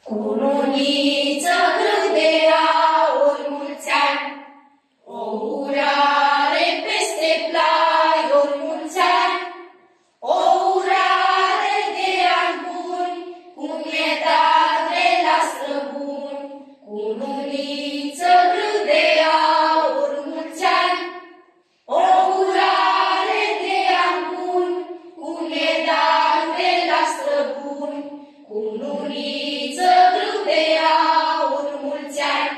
Cununiță grâdea, ori mulți ani, o urare peste plai, ori mulți ani, o urare de ani buni, cum e dat de la străbuni. Cununiță grâdea, ori mulți ani, o urare de ani buni, cum e dat de la străbuni. Cununiță grâdea, ori mulți ani,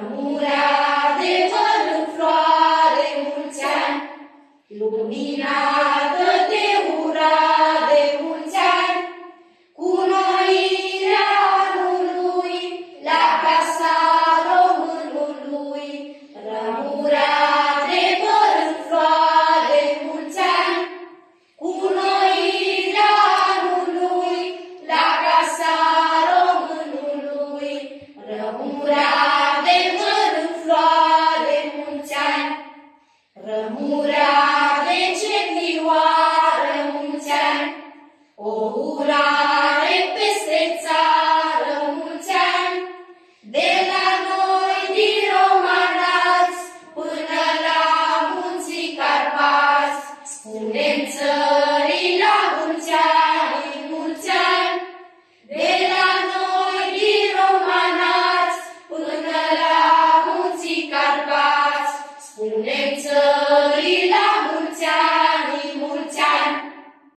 rămurea de văr în floare, mulți ani, lumina